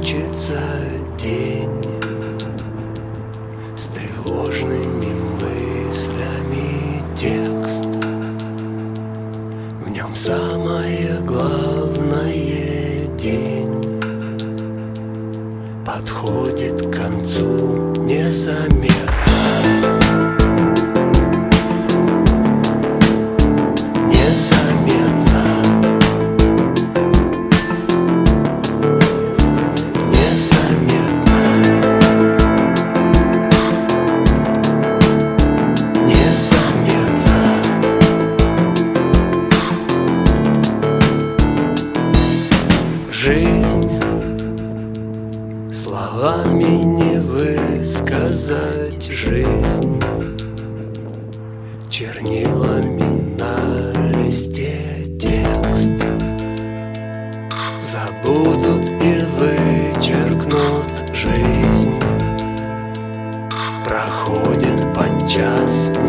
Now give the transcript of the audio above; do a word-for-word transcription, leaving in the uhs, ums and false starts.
кончится день с тревожными мыслями. Текст в нем самое главное. День подходит к концу незаметно. Жизнь словами не высказать. Жизнь чернилами на листе. Текст забудут и вычеркнут. Жизнь проходит подчас